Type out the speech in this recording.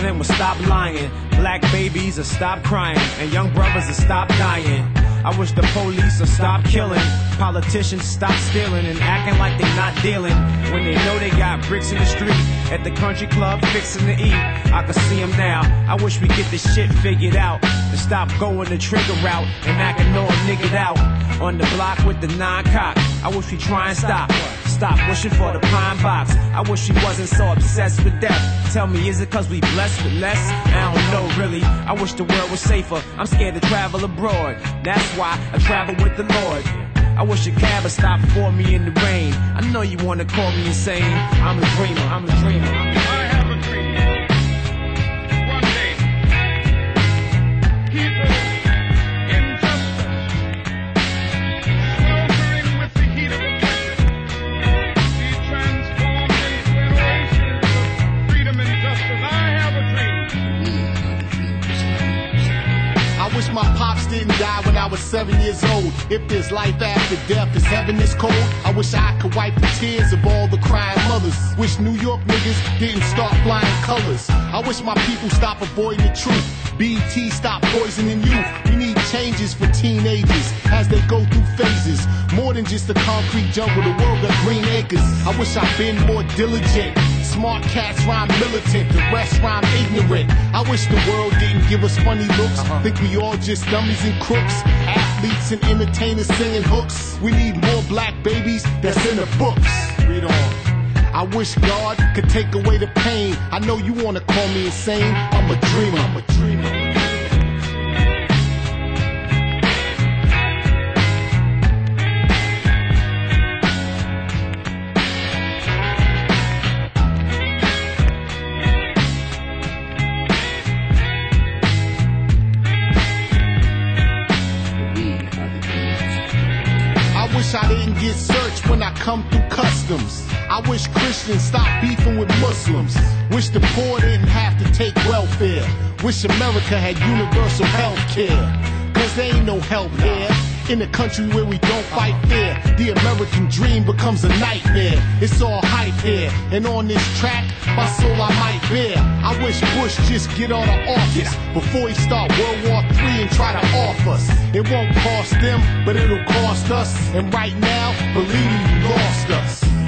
president would stop lying, black babies would stop crying, and young brothers would stop dying. I wish the police would stop killing, politicians stop stealing and acting like they not dealing when they know they got bricks in the street at the country club fixing to eat. I can see them now. I wish we get this shit figured out and stop going the trigger route and acting all niggered out on the block with the 9-cock. I wish we try and stop wishing for the pine box. I wish we wasn't so obsessed with death. Tell me, is it cause we blessed with less? I don't know really. I wish the world was safer. I'm scared to travel abroad. That's why I travel with the Lord. I wish a cab would stop for me in the rain. I know you wanna call me insane. I'm a dreamer, I'm a dreamer. I have a dream. One day, people injustice, sweltering with the heat of oppression, be transformed into an oasis of freedom and justice. I have a dream. I wish my pops didn't die when I was 7 years old. If there's life after death, is heaven this cold? I wish I could wipe the tears of all the crying mothers. Wish New York niggas didn't start flying colors. I wish my people stop avoiding the truth. BT stop poisoning youth. We need changes for teenagers as they go through phases. More than just the concrete jungle, the world got green acres. I wish I'd been more diligent. Smart cats rhyme militant, the rest rhyme ignorant. I wish the world didn't give us funny looks. Think we all just dummies and crooks. Athletes and entertainers singing hooks. We need more black babies that's in the books. Read on. I wish God could take away the pain. I know you wanna call me insane. I'm a dreamer. I'm a dreamer. I wish I didn't get searched when I come through customs. I wish Christians stop beefing with Muslims. Wish the poor didn't have to take welfare. Wish America had universal health care. Cause there ain't no help here. In a country where we don't fight fair, the American dream becomes a nightmare. It's all hype here, and on this track, my soul I might bear. I wish Bush just get out of office before he start World War III and try to off us. It won't cost them, but it'll cost us. And right now, believe me, you lost us.